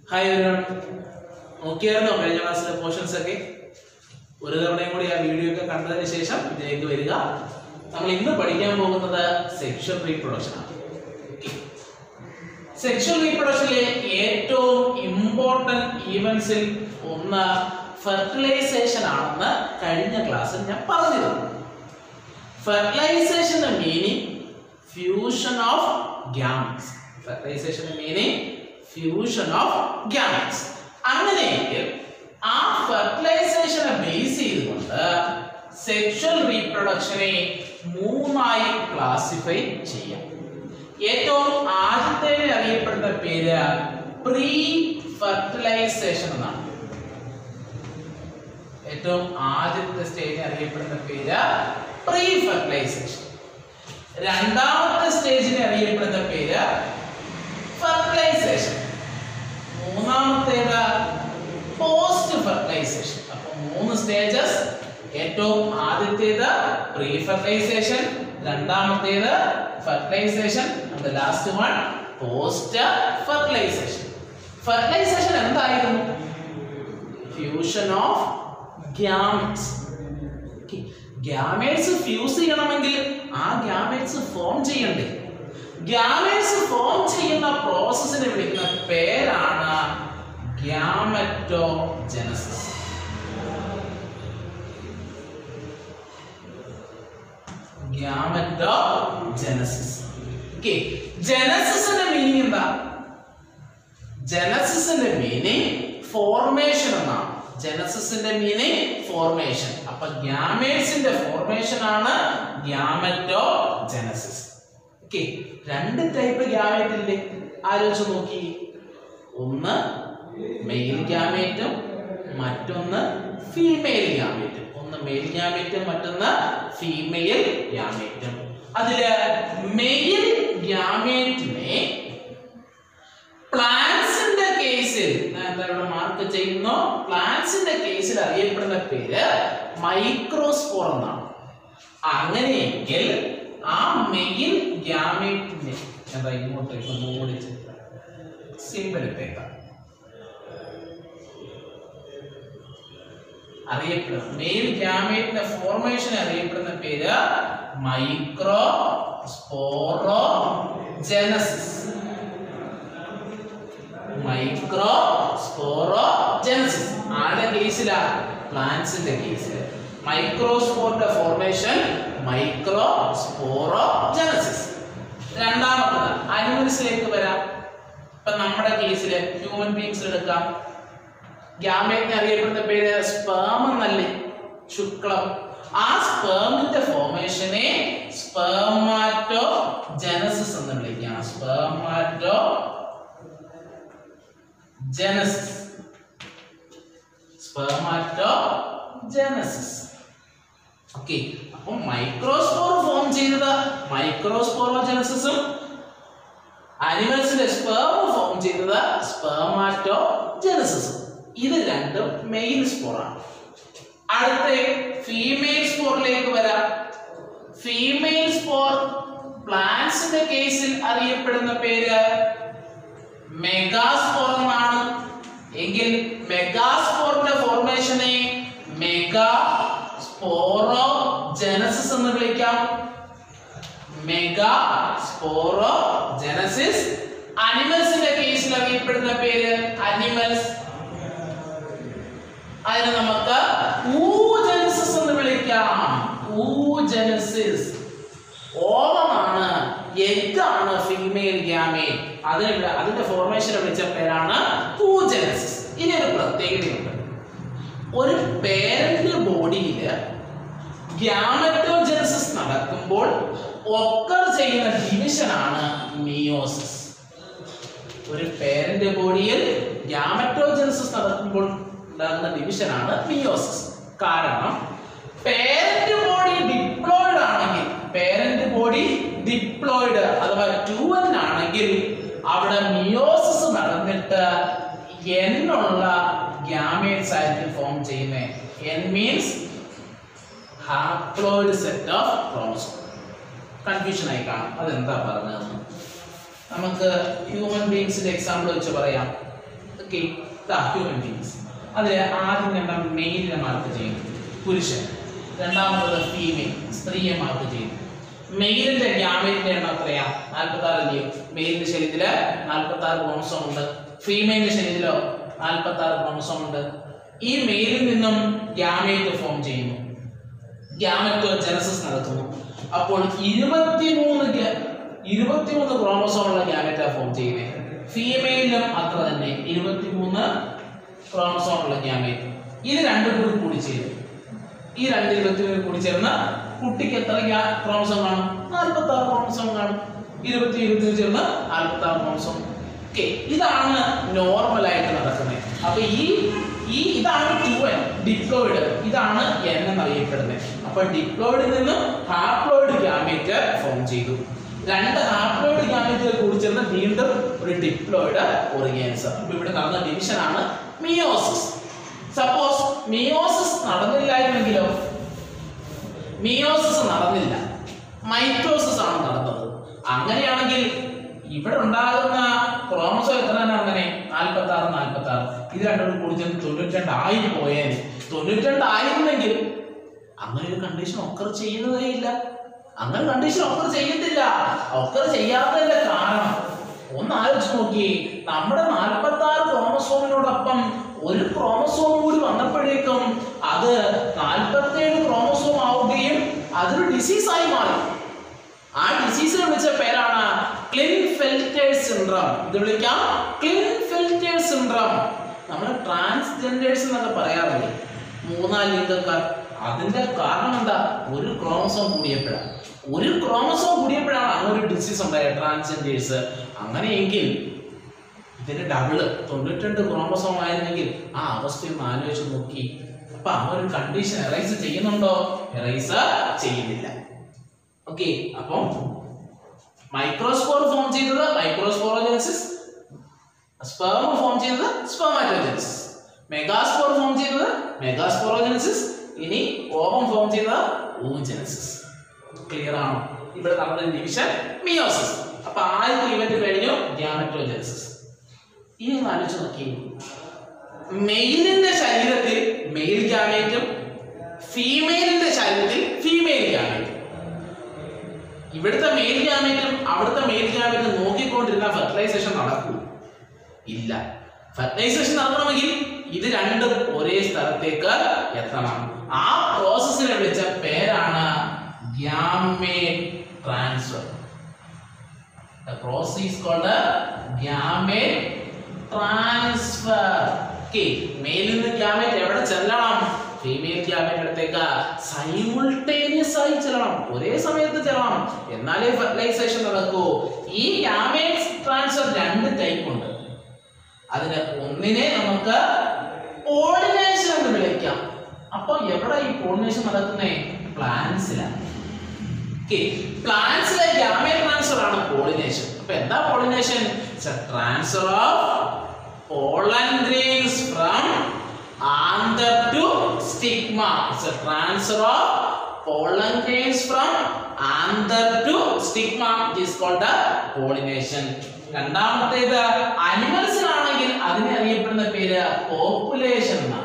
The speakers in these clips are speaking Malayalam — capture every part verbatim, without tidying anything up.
Hi everyone. നോക്കിയായിരുന്നോ കഴിഞ്ഞ ക്ലാസ്സിലെ പോർഷൻസ് ഒക്കെ? ഒരു തവണയും കൂടി ആ വീഡിയോ ഒക്കെ കണ്ടതിന് ശേഷം ഇതിലേക്ക് വരിക. നമ്മൾ ഇന്ന് പഠിക്കാൻ പോകുന്നത് സെക്ഷൽ റീപ്രൊഡക്ഷൻ ആണ്. സെക്ഷൽ റീപ്രൊഡക്ഷനിലെ ഏറ്റവും ഇമ്പോർട്ടന്റ് ഈവന്റ്സിൽ ഒന്ന് ഫെർട്ടിലൈസേഷൻ ആണെന്ന് കഴിഞ്ഞ ക്ലാസ്സിൽ ഞാൻ പറഞ്ഞിരുന്നു. ഫെർട്ടിലൈസേഷന്റെ മീനിങ് ഫ്യൂഷൻ ഓഫ് ഗ്യാമറ്റ്സ്. ഫെർട്ടിലൈസേഷന്റെ മീനിങ് ഫ്യൂഷൻ ഓഫ് ഗ്യാമറ്റ്സ്. അങ്ങനെയെങ്കിൽ ആ ഫെർട്ടിലൈസേഷനെ ബേസ് ചെയ്തുകൊണ്ട് സെക്ഷൽ റീപ്രൊഡക്ഷനെ മൂന്നായി ക്ലാസിഫൈ ചെയ്യാം. ഏറ്റവും ആദ്യത്തെ അറിയപ്പെടുന്ന പേര് പ്രീ ഫെർട്ടിലൈസേഷൻ എന്നാണ്. ഏറ്റവും ആദ്യത്തെ സ്റ്റേജിനെ അറിയപ്പെടുന്ന പേര് പ്രീ ഫെർട്ടിലൈസേഷൻ. രണ്ടാമത്തെ സ്റ്റേജിനെ അറിയപ്പെടുന്ന പേര് ഫെർട്ടിലൈസേഷൻ. മൂന്നാമത്തേത് പോസ്റ്റ് ഫെർട്ടിലൈസേഷൻ. അപ്പൊ മൂന്ന് സ്റ്റേജസ്. ഏറ്റവും ആദ്യത്തേത് പ്രീ ഫെർട്ടിലൈസേഷൻ, രണ്ടാമത്തേത് fertilisation, and the last one post fertilisation. Fertilisation എന്തായിരുന്നു? Fusion of gametes. Gametes fuse ചെയ്യണമെങ്കിൽ ആ ഗ്യാമറ്റ്സ് ഫോം ചെയ്യണ്ടേ? ഗ്യാമറ്റ്സ് ഫോം ചെയ്യുന്ന പ്രോസസ്സിനെ വിളിക്കുന്ന പേരാണ് ഗ്യാമറ്റോജനസിസ്. ഗ്യാമറ്റോജനസിസ്. ഓക്കേ, ജനസിസിന്റെ മീനിങ് എന്താ? ജനസിസിന്റെ മീനിങ് ഫോർമേഷൻ എന്നാണ്. ജനസിസിന്റെ മീനിങ് ഫോർമേഷൻ. അപ്പൊ ഗ്യാമേറ്റ്സിന്റെ ഫോർമേഷൻ ആണ് ഗ്യാമറ്റോജനസിസ്. ഓക്കേ, രണ്ട് ടൈപ്പ് ഗ്യാമേറ്റ് ഇല്ലേ? ആലോചിച്ച് നോക്കി. ഒന്ന് മെയിൽ ഗ്യാമേറ്റും മറ്റൊന്ന് ഫീമെയിൽ ഗ്യാമേറ്റും. ഒന്ന് മെയിൽ ഗ്യാമേറ്റും മറ്റൊന്ന് ഫീമെയിൽ ഗ്യാമേറ്റും. അതില് മെയിൽ ഗ്യാമേറ്റിനെ പ്ലാന്റ്സിന്റെ കേസിൽ എന്താ ഇവിടെ മാർക്ക് ചെയ്യുന്നു? പ്ലാന്റ്സിന്റെ കേസിൽ അറിയപ്പെടുന്ന പേര് മൈക്രോസ്പോർ എന്നാണ്. അങ്ങനെയെങ്കിൽ ആ മെയിൽ ഗ്യാമേറ്റിനെ എന്താ ഇങ്ങോട്ടേക്ക് മൂടി സിമ്പിൾ ഇട്ടേക്കാം. അറിയപ്പെടുന്ന മെയിൽ ഗ്യാമേറ്റിന്റെ ഫോർമേഷൻ അറിയപ്പെടുന്ന പേര് മൈക്രോസ്പോറോജനസിസ്. മൈക്രോസ്പോറോജനസിസ് ആരുടെ കേസിലാ? പ്ലാന്റ്സിന്റെ കേസിൽ. മൈക്രോസ്പോറിന്റെ ഫോർമേഷൻ മൈക്രോസ്പോറോജനസിസ്. രണ്ടാമത്തത് അനിമൽസിലേക്ക് വരാം. ഇപ്പൊ നമ്മുടെ കേസിൽ ഹ്യൂമൻ ബീങ്സ് എടുക്കാം. ഗ്യാമേറ്റിനെ അറിയപ്പെടുന്ന പേര് സ്പേം എന്നല്ലേ? ശുക്ലം. ആ സ്പേമിന്റെ ഫോർമേഷനെ സ്പെർമാറ്റോജനസിസ് എന്ന് വിളിക്കാം. സ്പെർമാറ്റോജനസിസ്. സ്പെർമാറ്റോജനസിസ്. ഓക്കേ, അപ്പോൾ മൈക്രോസ്പോർ ഫോം ചെയ്തത് മൈക്രോസ്പോറോജനസിസും അനിമൽസിന്റെ സ്പേം ഫോം ചെയ്തത് സ്പെർമാറ്റോജനസിസും. ഇത് രണ്ടും മെയിൽ സ്പോറാണ്. അടുത്ത ഫീമെയിൽ സ്പോറിലേക്ക് വരാം. ഫീമെയിൽ സ്പോർ പ്ലാന്റ്സിന്റെ കേസിൽ അറിയപ്പെടുന്ന പേര് മെഗാസ്പോർ എന്നാണ്. എങ്കിൽ മെഗാസ്പോറിന്റെ ഫോർമേഷനെ മെഗാസ്പോറോജനസിസ് എന്ന് വിളിക്കാം. മെഗാസ്പോറോജനസിസ്. അനിമൽസിന്റെ കേസിൽ അറിയപ്പെടുന്ന പേര് അനിമൽസ്. അതിനെ നമുക്ക് oogenesis എന്ന് വിളിക്കാം. oogenesis. ഓവമാണ്, എഗ് ആണ് ഫീമെയിൽ ഗ്യാമേറ്റ്. അതിനെ അതിന്റെ ഫോർമേഷനെ വിളിച്ച പേരാണ് oogenesis. ഇനി ഒരു പ്രത്യേകതയുണ്ട്. ഒരു പേരന്റ് ബോഡിയിൽ ഗ്യാമറ്റോജനസിസ് നടക്കുമ്പോൾ ഒക്കർ ചെയ്യുന്ന ഡിവിഷൻ ആണ് മിയോസിസ്. ഒരു പേരന്റ് ബോഡിയിൽ ഗ്യാമറ്റോജനസിസ് നടക്കുമ്പോൾ ഉണ്ടാകുന്ന ഡിവിഷൻ ആണ് മിയോസിസ്. കാരണം പേരന്റ് ബോഡി ഡിപ്ലോയിഡ് ആണെങ്കിൽ, പേരന്റ് ബോഡി ഡിപ്ലോയിഡ് അഥവാ ടു എൻ ആണെങ്കിൽ അവിടെ മിയോസിസ് നടന്നിട്ട് എൻ ഉള്ള ഗ്യാമേറ്റ്സ് ആയിരിക്കും ഫോം ചെയ്യുന്നത്. N means haploid set of chromosome. Confusion ആയി കാണും അതെന്താ പറഞ്ഞതെന്ന്. നമുക്ക് ഹ്യൂമൻ ബീങ്സിന്റെ എക്സാമ്പിൾ വെച്ച് പറയാം. Okay, human beings. അതിൽ ആദ്യം രണ്ടാം മെയിലിനെ മാർക്ക് ചെയ്യുന്നു പുരുഷൻ, രണ്ടാമത്തത് ഫീമെയിൽ സ്ത്രീയെ മാർക്ക് ചെയ്യുന്നു. മെയിലിന്റെ ഗ്യാമേറ്റിന്റെ എണ്ണം എത്രയാ? നാൽപ്പത്തി ആറ് അല്ലയോ? മെയിലിന്റെ ശരീരത്തില് നാൽപ്പത്തി ആറ് ക്രോമസോം ഉണ്ട്, ഫീമെയിലിന്റെ ശരീരത്തിലോ നാൽപ്പത്തി ആറ് ക്രോമസോം ഉണ്ട്. ഈ മെയിലിൽ നിന്നും ഗ്യാമേറ്റ് ഫോം ചെയ്യുന്നു, ഗ്യാമറ്റോജനസിസ് നടക്കുന്നു. അപ്പോൾ ഇരുപത്തിമൂന്ന് ഇരുപത്തിമൂന്ന് ക്രോമസോം ഉള്ള ഗ്യാമറ്റ ഫോം ചെയ്യുന്നത്. ഫീമെയിലും അത്ര തന്നെ ഇരുപത്തിമൂന്ന് ക്രോമസോം ഉള്ള ഗ്യാമേറ്റ്. ഇത് രണ്ടും കൂടി കൂടിച്ചേരും. ഈ രണ്ട് ഇരുപത്തിമൂന്ന് കൂടി ചേർന്ന് കുട്ടിക്ക് എത്ര ക്രോമസോം കാണും? നാൽപ്പത്തി ആറ് ക്രോമസോം കാണും. ഇരുപത്തി ഇരുപത്തി ചേർന്ന് നാൽപ്പത്തി ആറ് ക്രോമസോം. ഓക്കെ, ഇതാണ് നോർമൽ ആയിട്ട് നടക്കുന്നത്. അപ്പൊ ഈ ഈ ഇതാണ് ടു എൻ ഡിപ്ലോയിഡ്, ഇതാണ് എൻ എന്നറിയപ്പെടുന്നത്. അപ്പൊ ഡിപ്ലോയിഡിൽ നിന്ന് ഹാപ്ലോയിഡ് ഗ്യാമേറ്റ് ഫോം ചെയ്തു. രണ്ട് ഹാപ്ലോയിഡ് ഗ്യാമേറ്റുകൾ കൂടി ചേർന്ന് വീണ്ടും ഒരു ഡിപ്ലോയിഡ് ഓർഗാനിസം. അപ്പൊ ഇവിടെ നടന്ന ഡിവിഷൻ ആണ് മിയോസിസ്. സപ്പോസ് മിയോസിസ് നടന്നില്ലായിരുന്നെങ്കിലോ? മിയോസിസ് നടന്നില്ല, മൈറ്റോസിസ് ആണ് നടന്നത്. അങ്ങനെയാണെങ്കിൽ ഇവിടെ ഉണ്ടാകുന്ന ക്രോമസോം എത്രയാണ്? അങ്ങനെ നാൽപ്പത്തി ആറ് നാൽപ്പത്തി ആറ് ഇത് രണ്ടും കൂടി ചേർന്ന് തൊണ്ണൂറ്റി രണ്ട് ആയി പോയാൽ, തൊണ്ണൂറ്റി രണ്ട് ആയിരുന്നെങ്കിൽ അങ്ങനെ ഒരു കണ്ടീഷൻ ഒക്കർ ചെയ്യുന്നതേ ഇല്ല. അങ്ങനെ കണ്ടീഷൻ ഒക്കർ ചെയ്യത്തില്ല. ഒക്കർ ചെയ്യാത്തതിന്റെ കാരണം ഒന്ന് ആലോചിച്ച് നോക്കി. നമ്മുടെ നാൽപ്പത്തി ആറ് ക്രോമസോമിനോടൊപ്പം ഒരു ക്രോമസോം കൂടി വന്നപ്പോഴേക്കും അത് നാൽപ്പത്തി ഏഴ് ക്രോമസോം ആവുകയും അതൊരു ഡിസീസായി മാറി. ആ ഡിസീസിനെ വിളിച്ച പേരാണ് ക്ലിൻഫെൽറ്റേഴ്സ് സിൻഡ്രോം. ഇത് വിളിക്കാം ക്ലിൻഫെൽറ്റേഴ്സ് സിൻഡ്രോം. നമ്മൾ ട്രാൻസ്ജെൻഡേഴ്സ് എന്നൊക്കെ പറയാറില്ലേ, മൂന്നാം ലിംഗക്കാർ. അതിന്റെ കാരണം എന്താ? ഒരു ക്രോമസോം കൂടിയപ്പോഴാണ് ഒരു ക്രോമസോം കൂടിയപ്പോഴാണ് അങ്ങനെ ഒരു ഡിസീസ് ഉണ്ടായത്, ട്രാൻസ്ജെൻഡേഴ്സ്. അങ്ങനെയെങ്കിൽ ഇതിന്റെ ഡബിള് തൊണ്ണൂറ്റി രണ്ട് ക്രോമസോം ആയിരുന്നെങ്കിൽ ആ അവസ്ഥയൊന്ന് ആലോചിച്ച് നോക്കി. അപ്പൊ ആ ഒരു കണ്ടീഷൻ എറൈസ് ചെയ്യുന്നുണ്ടോ? എറൈസ് ചെയ്യുന്നില്ല. ഓക്കെ, അപ്പം മൈക്രോസ്പോർ ഫോം ചെയ്തത് മൈക്രോസ്പോറോജനസിസ്, സ്പെർമ ഫോം ചെയ്തത് സ്പെർമാറ്റോജനസിസ്, മെഗാസ്പോർ ഫോം ചെയ്തത് മെഗാസ്പോറോജനസിസ്, ഇനി ഓവം ഫോം ചെയ്തത് ഓവജനസിസ്. ക്ലിയർ ആണോ? ഇവിടെ നടന്ന ഡിവിഷൻ മിയോസിസ്. അപ്പൊ ആദ്യത്തെ ഇവന്റ് കഴിഞ്ഞു, ഗ്യാമറ്റോജനസിസ്. ഇനി ഒന്ന് ആലോചിച്ച് നോക്കി. മെയിലിന്റെ ശരീരത്തിൽ മെയിൽ ഗ്യാമേറ്റും ഫീമെയിലിന്റെ ശരീരത്തിൽ ഫീമെയിൽ ഗ്യാമേറ്റും. ഇവിടുത്തെ മെയിൽ ഗ്യാമേറ്റും അവിടുത്തെ മെയിൽ ഗ്യാമേറ്റും നോക്കിക്കൊണ്ടിരുന്ന ഫെർട്ടിലൈസേഷൻ നടക്കൂ? ഇല്ല. ഫെർട്ടിലൈസേഷൻ നടക്കണമെങ്കിൽ ഇത് രണ്ടും ഒരേ സ്ഥലത്തേക്ക് എത്തണം. ആ പ്രോസസ്സിനെ വിളിച്ച പേരാണ് gamete transfer. The process is called gamete transfer. Okay, മെയിലിൽ നിന്ന് ഗ്യാമേറ്റ് എവിടെ ചെല്ലണം? ഫീമെയിൽ ഗ്യാമേറ്റ് അടുത്തേക്ക് സൈമിൾട്ടേനിയസ് ആയി ചെല്ലണം, ഒരേ സമയത്ത് ചെല്ലണം, എന്നാലേ ഫെർട്ടിലൈസേഷൻ നടക്കൂ. ഈ ഗ്യാമേറ്റ് ട്രാൻസ്ഫർ രണ്ട് ടൈപ്പ് ഉണ്ട്. അതിന് ഒന്നിനെ നമുക്ക് പോളിനേഷൻ എന്ന് വിളിക്കാം. അപ്പൊ എവിടെ ഈ പോളിനേഷൻ നടക്കുന്നേ? പ്ലാന്റ്സിലാണ്. പ്ലാന്റ്സിലെ ഗ്യാമേറ്റ് ട്രാൻസ്ഫർ ആണ് പോളിനേഷൻ. അപ്പൊ എന്താ pollination? Transfer of pollen grains from anther to stigma. It's a transfer of pollen grains from anther to stigma. It is called the pollination. രണ്ടാമത്തേത് അനിമൽസിലാണെങ്കിൽ അതിനെ അറിയപ്പെടുന്ന പേര് കോപ്പുലേഷൻ എന്നാണ്.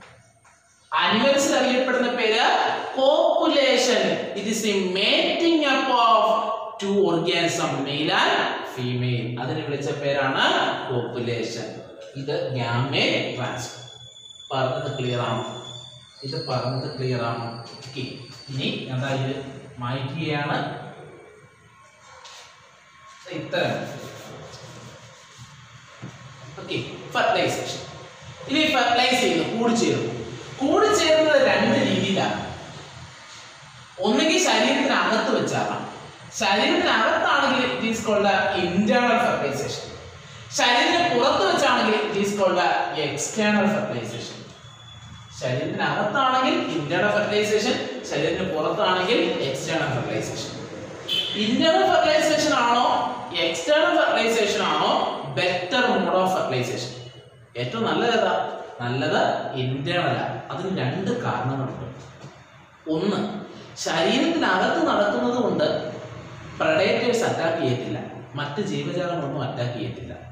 അനിമൽസിൽ അറിയപ്പെടുന്ന പേര് copulation. It is the mating up of two organisms, male and female. അതിനെ വിളിച്ച പേരാണ് കോപ്പുലേഷൻ. ഇത് ഗ്യാമേറ്റ് ട്രാൻസ്ഫർ. പറഞ്ഞത് ക്ലിയർ ആണോ? ഇത് പറഞ്ഞത് ക്ലിയർ ആണോ? ഓക്കെ, ഇനി എന്താ ഇത് മാറ്റുകയാണ്. ഇത്തരം ഓക്കെ ഫെർട്ടിലൈസേഷൻ. ഇനി ഫെർട്ടിലൈസ് ചെയ്യുന്നു, കൂടി ചേരുന്നു. കൂടി ചേരുന്നത് രണ്ട് രീതിയിലാണ്. ഒന്നുകിൽ ശരീരത്തിനകത്ത് വെച്ചാകാം. ശരീരത്തിനകത്താണെങ്കിൽ it is called internal fertilisation. ശരീരത്തിന് പുറത്ത് വെച്ചാണെങ്കിൽ it is called external fertilisation. ശരീരത്തിനകത്താണെങ്കിൽ ഇന്റേണൽ ഫെർട്ടിലൈസേഷൻ, ശരീരത്തിന് പുറത്താണെങ്കിൽ എക്സ്റ്റേണൽ ഫെർട്ടിലൈസേഷൻ. ഇന്റേണൽ ഫെർട്ടിലൈസേഷൻ ആണോ എക്സ്റ്റേണൽ ഫെർട്ടിലൈസേഷൻ ആണോ ബെറ്റർ മോഡ് ഓഫ് ഫെർട്ടിലൈസേഷൻ? ഏറ്റവും നല്ലത് ഏതാ? നല്ലത് ഇന്റേണലാണ്. അതിന് രണ്ട് കാരണങ്ങളുണ്ട്. ഒന്ന്, ശരീരത്തിനകത്ത് നടക്കുന്നത് കൊണ്ട് പ്രഡേറ്റേഴ്സ് അറ്റാക്ക് ചെയ്യത്തില്ല, മറ്റ് ജീവജാലങ്ങളൊന്നും അറ്റാക്ക് ചെയ്യത്തില്ല.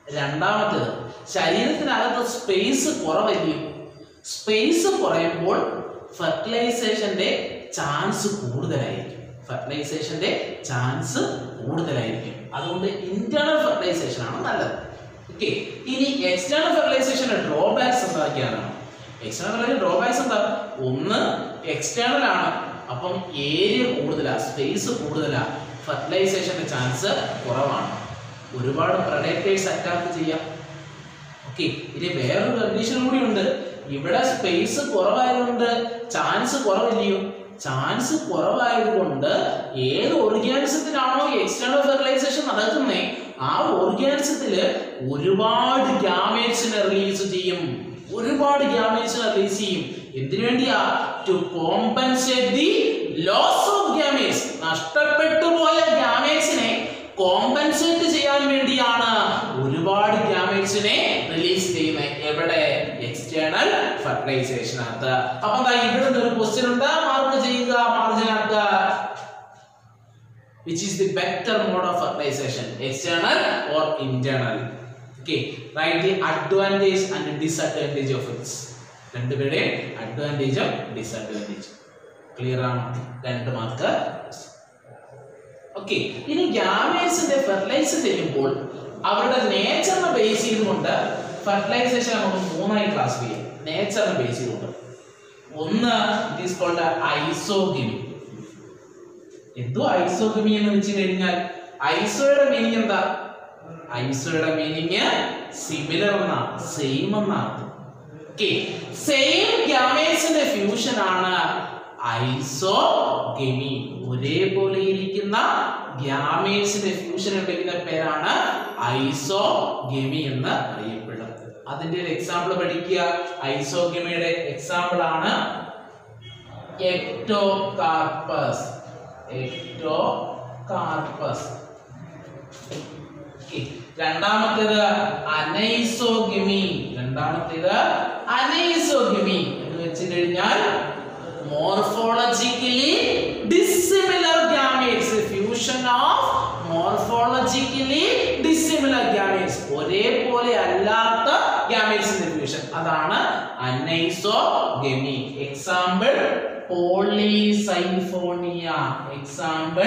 രണ്ടാമത്തേത് ശരീരത്തിനകത്ത് സ്പേസ് കുറവല്ലേ. സ്പേസ് കുറയുമ്പോൾ ഫെർട്ടിലൈസേഷന്റെ ചാൻസ് കൂടുതലായിരിക്കും. ഫെർട്ടിലൈസേഷന്റെ ചാൻസ് കൂടുതലായിരിക്കും. അതുകൊണ്ട് ഇന്റേണൽ ഫെർട്ടിലൈസേഷൻ ആണ് നല്ലത്. ഓക്കെ, ഇനി എക്സ്റ്റേണൽ ഫെർട്ടിലൈസേഷന്റെ ഡ്രോബാക്സ് എന്തൊക്കെയാണ്? എക്സ്റ്റേണൽ ഫെർട്ടിലൈസേഷൻ ഡ്രോബാക്സ് എന്താ? ഒന്ന്, എക്സ്റ്റേണൽ ആണ്, അപ്പം ഏരിയ കൂടുതലാ, സ്പേസ് കൂടുതലാ, ഫെർട്ടിലൈസേഷന്റെ ചാൻസ് കുറവാണ്. ഒരുപാട് പ്രൊഡക്റ്റേഴ്സ് അറ്റാക്ക് ചെയ്യാം. ഓക്കെ, ഇനി വേറൊരു കണ്ടീഷൻ കൂടി ഉണ്ട്. ഇവിടെ സ്പേസ് കുറവായതുകൊണ്ട് ചാൻസ് കുറവില്ലയോ? ചാൻസ് കുറവായതുകൊണ്ട് ഏത് ഓർഗാനിസത്തിലാണോ എക്സ്റ്റേണൽ ഫെർട്ടിലൈസേഷൻ നടക്കുന്നത് ആ ഓർഗാനിസത്തില് ഒരുപാട് ഗ്യാമേറ്റ്സിനെ റിലീസ് ചെയ്യും. ഒരുപാട് ഗ്യാമേറ്റ്സിനെ റിലീസ് ചെയ്യും. എന്തിനു വേണ്ടിയാ? To compensate the loss of gametes. നഷ്ടപ്പെട്ടു പോയ ഗ്യാമേറ്റ്സിനെ കോമ്പൻസേറ്റ് ചെയ്യാൻ വേണ്ടിയാണ് ഒരുപാട് ഗ്യാമേറ്റ്സിനെ റിലീസ് ചെയ്യുന്നത്. എവിടെ? എക്സ്റ്റേണൽ ഫെർട്ടിലൈസേഷനകത്ത്. അപ്പൊ എന്താ ഇവിടെ ഒരു ക്വസ്റ്റ്യൻ ഉണ്ട്, മാർക്ക് ചെയ്യുക, മാർജിൻ ആക്കുക. Which is the better mode of fertilization, external or internal? Okay, write the advantage and disadvantage of it. രണ്ടുപേരുടെ അഡ്വാൻറ്റേജും ഡിസഡ്വാൻറ്റേജും ക്ലിയർ ആണ്. രണ്ട് മാർക്ക്. ഓക്കെ, ഇനി ഗ്യാമേറ്റ്സിന്റെ ഫെർട്ടിലൈസ് ചെയ്യുമ്പോൾ അവരുടെ നേച്ചറിനെ ബേസ് ചെയ്തുകൊണ്ട് ഫെർട്ടിലൈസേഷൻ നമുക്ക് മൂന്നായി ക്ലാസ് ചെയ്യാം. നേച്ചറിനെ ബേസ് ചെയ്തുകൊണ്ട് ഒന്ന് ഇറ്റ് ഈസ് കോൾഡ് ഐസോഗമി. എന്തോ ഐസോഗമി എന്ന് വെച്ച് കഴിഞ്ഞാൽ ഐസോയുടെ മീനിങ് എന്താ? ഐസോയുടെ മീനിങ് സിമിലർ എന്നാണ്, സെയിം എന്നാണ്. ഓക്കെ, സെയിം ഗ്യാമേറ്റ്സിന്റെ ഫ്യൂഷൻ ആണ് ഐസോഗമി. ഒരേപോലെ ഇരിക്കുന്ന ഗ്യാമേറ്റ്സിന്റെ ഫ്യൂഷൻ ഉണ്ടെന്ന പേരാണ് ഐസോഗമി എന്ന് അറിയപ്പെടുന്നത്. അതിന്റെ ഒരു എക്സാമ്പിൾ പഠിക്കുക. ഐസോഗമിയുടെ എക്സാമ്പിൾ ആണ് എക്ടോകാർപ്പസ്. എക്ടോകാർപ്പസ്. രണ്ടാമത്തേത് അനൈസോഗമി. രണ്ടാമത്തേത് അനൈസോഗമി എന്ന് വെച്ച് കഴിഞ്ഞാൽ morphologically dissimilar gametes. Fusion of morphologically dissimilar gametes. ഒരേപോലെ അല്ലാത്ത ഗ്യാമേറ്റ്സിന്റെ ഫ്യൂഷൻ, അതാണ് anisogamy. Example Polysiphonia. Example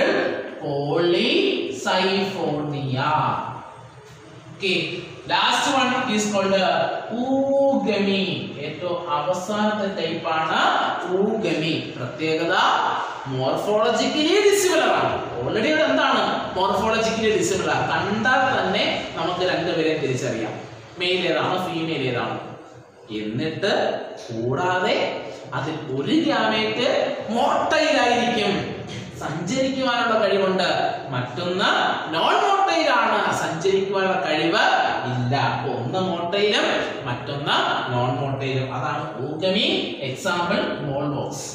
Polysiphonia. Okay, last one is called ooogamy. ഏറ്റവും അവസാനത്തെ ടൈപ്പ് ആണ് ooogamy. പ്രത്യേകത മോർഫോളജിക്കലി ഡിസിമിലർ ആണ്. ഓൾറെഡി അത് എന്താണ്? Morphologically dissimilar. കണ്ടാൽ തന്നെ നമുക്ക് രണ്ടുപേരെ തിരിച്ചറിയാം, മെയിൽ ഏതാണ് ഫീമെയിൽ ഏതാണ്. എന്നിട്ട് കൂടാതെ അതിൽ ഒരു ഗ്യാമേറ്റ് മോട്ടൈലായിരിക്കും, സഞ്ചരിക്കുവാനുള്ള കഴിവുണ്ട്. മറ്റൊന്ന് നോൺ മോട്ടൈലാണ്, സഞ്ചരിക്കുവാനുള്ള കഴിവ് ഇല്ല. ഒന്ന് മോട്ടൈലും മറ്റൊന്ന് നോൺ മോട്ടൈലും. അതാണ് ooogamy. Example Volvox.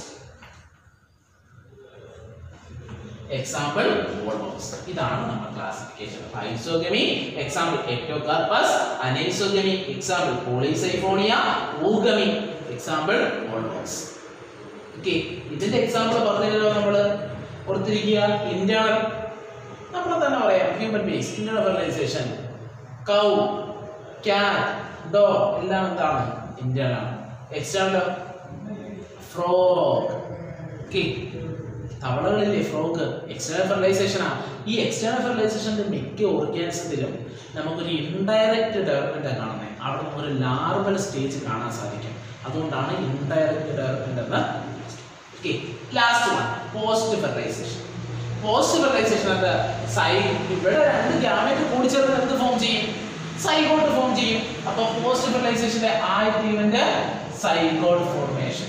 Example Volvox. ഇതാണ് നമ്മുടെ classification. Isogamy example Ectocarpus, anisogamy example Polysiphonia, ooogamy example Volvox. Okay, ഇതിന്റെ എക്സാമ്പിൾ പറഞ്ഞല്ലോ നമ്മള്. ഓർത്തിരിക്കുക. ഇന്റേണൽ നമ്മൾ തന്നെ പറയാം, human beings internal fertilisation. Cow, cat, dog എല്ലാം എന്താണ്? ഇന്റേണൽ ആണ്. External frog. ഓക്കെ, തവളകളില്ലേ ഫ്രോഗ്, എക്സ്റ്റേണൽ ഫെർട്ടിലൈസേഷൻ ആണ്. ഈ എക്സ്റ്റേണൽ ഫെർട്ടിലൈസേഷന്റെ മിക്ക ഓർഗാനിസത്തിലും നമുക്കൊരു ഇൻഡയറക്റ്റ് ഡെവലപ്മെന്റ് കാണുന്നത്. അവിടെ നമുക്കൊരു ലാർവൽ സ്റ്റേജ് കാണാൻ സാധിക്കും. അതുകൊണ്ടാണ് ഇൻഡയറക്റ്റ് ഡെവലപ്മെന്റ് എന്ന്. Okay, last one post fertilisation. Post fertilisation അത് സൈ ഇവിടെ രണ്ട് ഗ്യാമേറ്റ് കൂടിച്ചേർന്ന് എന്ത് ഫോം ചെയ്യും? സൈഗോട്ട് ഫോം ചെയ്യും. അപ്പൊ പോസ്റ്റ് ഫെർട്ടിലൈസേഷന്റെ ആദ്യത്തെ event zygote formation.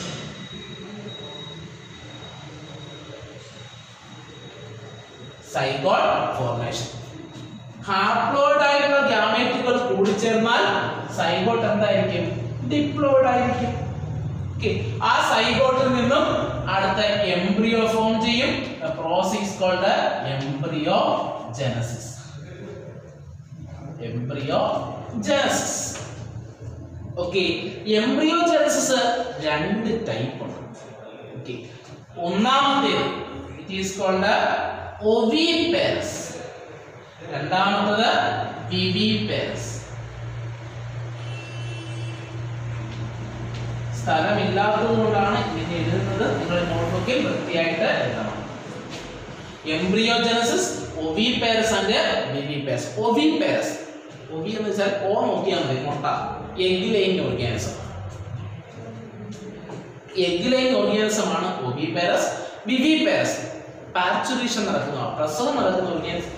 Zygote formation. Haploid ആയിട്ടുള്ള ഗ്യാമേറ്റുകൾ കൂടിച്ചേർന്നാൽ സൈഗോട്ട് എന്തായിരിക്കും? ഡിപ്ലോയിഡ് ആയിരിക്കും. ആ സൈഗോട്ടിൽ നിന്നും അടുത്ത എംബ്രിയോ ഫോം ചെയ്യും. Process called embryogenesis. Embryogenesis. Okay, embryogenesis രണ്ട് ടൈപ്പ് ഉണ്ട്. ഓക്കെ, ഒന്നാമത്തേത് ഇറ്റ് ഈസ് കോൾഡ് ഓവിപെരസ്. രണ്ടാമത്തേത് വിവിപേരസ്. സ്ഥലമില്ലാത്തത് കൊണ്ടാണ് ഇങ്ങനെ എഴുതുന്നത്. നിങ്ങളുടെ നോട്ട്ബുക്കിൽ വൃത്തിയായിട്ട് എഴുതണം. Embryogenesis, ഒവിപേരസ് and വിവിപേരസ്. ഒവിപേരസ്, ഒവി എന്ന് വെച്ചാൽ ഓ നോക്കിയാൽ മതി, മുട്ട. Egg laying organism, egg laying organism ആണ് ഒവിപേരസ്. വിവിപേരസ് പാർച്ചുറേഷൻ നടക്കുന്ന, പ്രസവം നടക്കുന്ന ഓർഗാനിസം,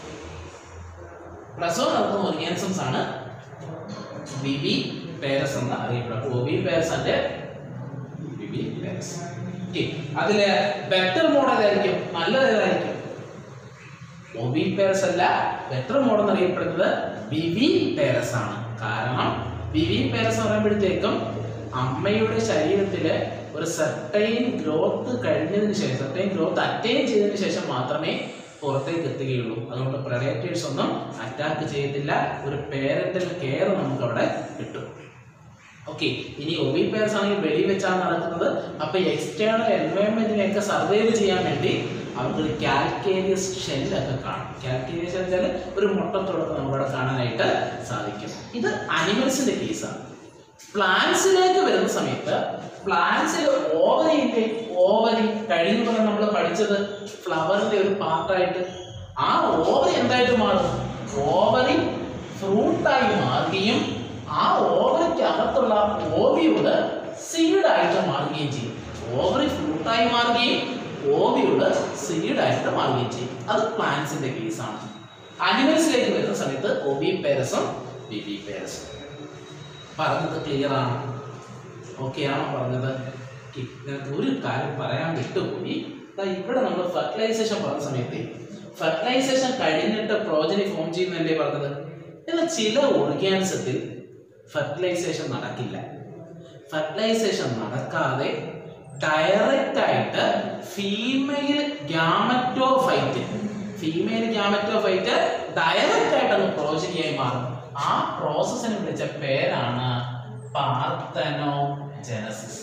പ്രസവം നടക്കുന്ന ഓർഗാനിസംസ് ആണ് വിവിപേരസ് എന്ന് അറിയപ്പെടുന്നത്. Oviparous and viviparous. അതില് ബെറ്റർ മോഡൽ ആയിരിക്കും, നല്ലതായിരിക്കും ഒവിപേരസ് അല്ല. ബെറ്റർ മോഡൽ എന്നറിയപ്പെടുന്നത് വിവിപേരസ് ആണ്. കാരണം വിവിപേരസ് എന്ന് പറയുമ്പോഴത്തേക്കും അമ്മയുടെ ശരീരത്തില് ഒരു സർട്ടൈൻ ഗ്രോത്ത് കഴിഞ്ഞതിന് ശേഷം, സർട്ടൈൻ ഗ്രോത്ത് അറ്റൈൻ ചെയ്തതിന് ശേഷം മാത്രമേ പുറത്തേക്ക് എത്തുകയുള്ളൂ. അതുകൊണ്ട് പ്രഡേറ്റേഴ്സ് ഒന്നും അറ്റാക്ക് ചെയ്യത്തില്ല. ഒരു പേരന്റൽ കെയർ നമുക്ക് അവിടെ കിട്ടും. ഓക്കെ, ഇനി ഒവിപേരസ് ആണെങ്കിൽ വെളി വെച്ചാണ് നടക്കുന്നത്. അപ്പൊ എക്സ്റ്റേണൽ എൻവയോൺമെന്റിനെയൊക്കെ സർവൈവ് ചെയ്യാൻ വേണ്ടി അവർക്കൊരു കാൽക്കേരിയസ് ഷെല്ലൊക്കെ കാണും. കാൽക്കേരിയസ് ഷെൽ വെച്ചാൽ ഒരു മുട്ടത്തോടൊക്കെ നമുക്കവിടെ കാണാനായിട്ട് സാധിക്കും. ഇത് അനിമൽസിന്റെ കേസാണ്. പ്ലാന്റ്സിലേക്ക് വരുന്ന സമയത്ത് പ്ലാന്റ്സിൽ ഓവറിന്റെ ഓവറി കഴിയുമ്പോൾ നമ്മൾ പഠിച്ചത് ഫ്ലവറിന്റെ ഒരു പാർട്ടായിട്ട്, ആ ഓവറി എന്തായിട്ട് മാറും? ഓവറി ഫ്രൂട്ടായി മാറുകയും ആ ഓവറിക്ക് അകത്തുള്ള ഓവിയോട് സീഡായിട്ട് മാറുകയും ചെയ്യും. ഓവറി ഫ്രൂട്ടായി മാറുകയും ഓവിയോട് സീഡായിട്ട് മാറുകയും ചെയ്യും. അത് പ്ലാന്റ്സിന്റെ കേസാണ്. അനിമൽസിലേക്ക് വരുന്ന സമയത്ത് ഒവിപേരസും വിവിപേരസും. പറഞ്ഞത് ക്ലിയർ ആണ്? ഓക്കെ ആണോ പറഞ്ഞത്? ഒരു കാര്യം പറയാൻ വിട്ടുപോയി. ഇവിടെ നമ്മൾ ഫെർട്ടിലൈസേഷൻ പറഞ്ഞ സമയത്ത് ഫെർട്ടിലൈസേഷൻ കഴിഞ്ഞിട്ട് പ്രോജനി ഫോം ചെയ്യുന്നല്ലേ പറഞ്ഞത്. എന്നാൽ ചില ഓർഗാനിസത്തിൽ ഫെർട്ടിലൈസേഷൻ നടക്കില്ല. ഫെർട്ടിലൈസേഷൻ നടക്കാതെ ഡയറക്റ്റ് ആയിട്ട് female gametophyte female gametophyte direct ആയിട്ട് അങ്ങ് പ്രോജനിയായി മാറും. ആ പ്രോസസ്സിനെ വിളിച്ച പേരാണ് parthenogenesis.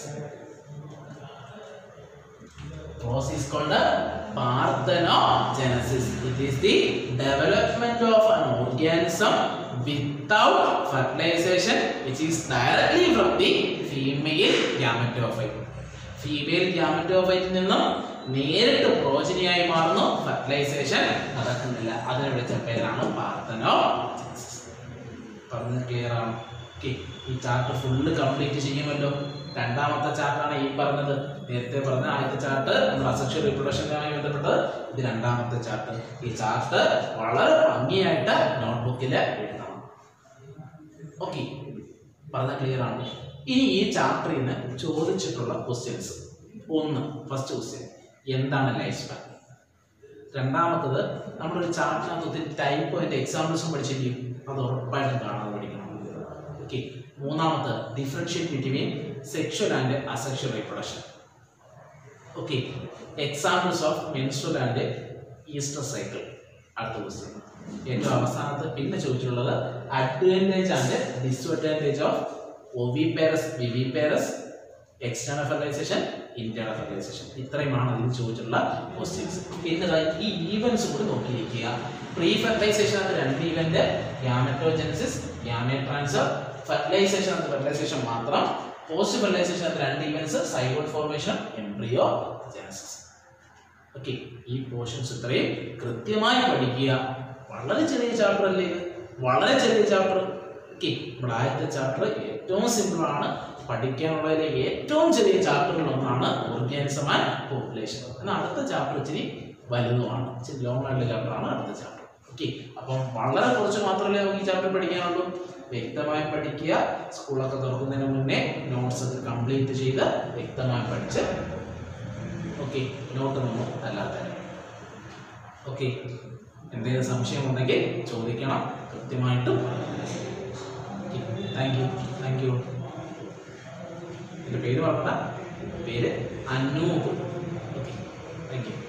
Process called parthenogenesis. It is the development of an organism without fertilization, which is directly from the female gametophyte. Female gametophyte നിന്നും നേരിട്ട് പ്രോജനിയായി മാറുന്നു. ഫെർട്ടിലൈസേഷൻ നടക്കുന്നില്ല. അതിനെ വിളിച്ച പേരാണ് പാർത്തനോജനസിസ്. പറഞ്ഞത് ക്ലിയർ ആണ്? ഓക്കെ, ഈ ചാപ്റ്റർ ഫുള്ള് കംപ്ലീറ്റ് ചെയ്യുമല്ലോ. രണ്ടാമത്തെ ചാപ്റ്ററാണ് ഈ പറഞ്ഞത്. നേരത്തെ പറഞ്ഞ ആദ്യത്തെ ചാപ്റ്റർ നമ്മൾ അസെക്ഷൽ റീപ്രൊഡക്ഷനുമായി ബന്ധപ്പെട്ടത്. ഇത് രണ്ടാമത്തെ ചാപ്റ്റർ. ഈ ചാപ്റ്റർ വളരെ ഭംഗിയായിട്ട് നോട്ട്ബുക്കിൽ എഴുതണം. ഓക്കെ, പറഞ്ഞ ക്ലിയർ ആണ്? ഇനി ഈ ചാപ്റ്ററിൽ നിന്ന് ചോദിച്ചിട്ടുള്ള ക്വസ്റ്റ്യൻസ്. ഒന്ന്, ഫസ്റ്റ് ക്വസ്റ്റ്യൻ, എന്താണ് ലൈഫ് സ്പാൻ? രണ്ടാമത്തത്, നമ്മളൊരു ചാപ്റ്ററിനകത്ത് ഒത്തിരി ടൈപ്പ് അതിൻ്റെ എക്സാമ്പിൾസും പഠിച്ചിരിക്കും. അത് ഉറപ്പായിട്ടും കാണാതെ പഠിക്കണം. ഓക്കെ, മൂന്നാമത് differentiate between sexual and asexual reproduction. Okay, examples of menstrual and oestrous cycle. അടുത്ത ക്വസ്റ്റ്യൻ. ഏറ്റവും അവസാനത്ത് പിന്നെ ചോദിച്ചിട്ടുള്ളത് advantage and disadvantage of oviparous, viviparous, external fertilisation, internal fertilisation. ഇത്രയുമാണ് അതിൽ ചോദിച്ചിട്ടുള്ള ക്വസ്റ്റ്യൻസ്. പിന്നെ ഈ ഈവൻസ് കൂടി നോക്കിയിരിക്കുക. പ്രീ ഫെർട്ടിലൈസേഷൻ ആണ് രണ്ട് event, gametogenesis, gamete transfer. Fertilisation ആണ് ഫെർട്ടിലൈസേഷൻ മാത്രം. പോസ്റ്റ് ഫെർട്ടിലൈസേഷൻ ആണ് രണ്ട് events, zygote formation, embryogenesis. Okay, ഈ പോർഷൻസ് ഇത്രയും കൃത്യമായി പഠിക്കുക. വളരെ ചെറിയ ചാപ്റ്റർ അല്ലേ ഇത്? വളരെ ചെറിയ ചാപ്റ്റർ. ഓക്കെ, നമ്മുടെ ആദ്യത്തെ ചാപ്റ്റർ ഏറ്റവും സിമ്പിൾ ആണ്. പഠിക്കാനുള്ളതിലെ ഏറ്റവും ചെറിയ ചാപ്റ്ററുകൾ ഒന്നാണ് ഓർഗാനിസം ആൻഡ് പോപ്പുലേഷൻ. എന്നാൽ അടുത്ത ചാപ്റ്റർ ഇച്ചിരി വലുതുമാണ്, ഇച്ചിരി ലോങ് ആയിട്ടുള്ള ചാപ്റ്ററാണ് അടുത്ത ചാപ്റ്റർ. ഓക്കെ, അപ്പം വളരെ കുറച്ച് മാത്രമല്ലേ നമുക്ക് ഈ ചാപ്റ്റർ പഠിക്കാനുള്ളൂ. വ്യക്തമായി പഠിക്കുക. സ്കൂളൊക്കെ തുറക്കുന്നതിന് മുന്നേ നോട്ട്സ് ഒക്കെ കംപ്ലീറ്റ് ചെയ്ത് വ്യക്തമായി പഠിച്ച് ഓക്കെ നോട്ട് നമ്മൾ അല്ലാതെ. ഓക്കെ, എന്തെങ്കിലും സംശയമുണ്ടെങ്കിൽ ചോദിക്കണം കൃത്യമായിട്ടും. താങ്ക് യു താങ്ക് യു എൻ്റെ പേര് പറഞ്ഞ പേര് അനൂപ്. Okay, thank you.